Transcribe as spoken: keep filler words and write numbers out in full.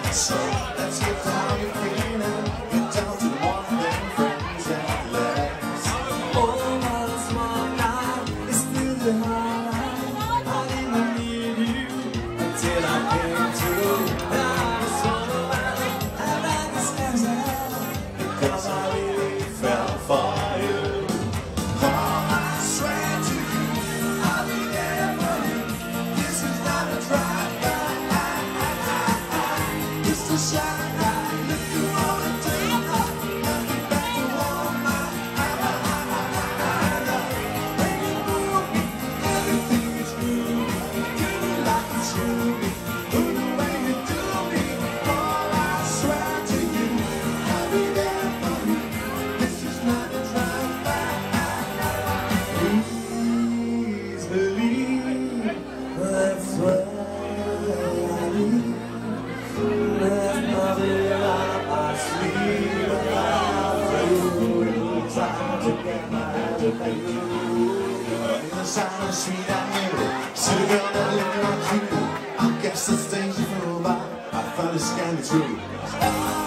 So let's get down your feeling, get down to one thing, friends at last. Oh, my small life is still the highlight. I didn't need you until I came to. Now it's all around, and I disguise that because I really fell for you. Oh, I swear to you, I'll be there for you. This is not a drive-by. It's the shine. If you wanna take off, I'll be back to warm my eyes. When you move me, everything is groovy. You do like you should be. Ooh, the way you do me. Oh, I swear to you, I'll be there for you. This is not a drive-by. Please believe that's what I need. There's nothing I sleep without you. Trying to get my head up you. In the silent street I knew, see a girl that looked like you. I guess it's dangerous, but I found it scanning through.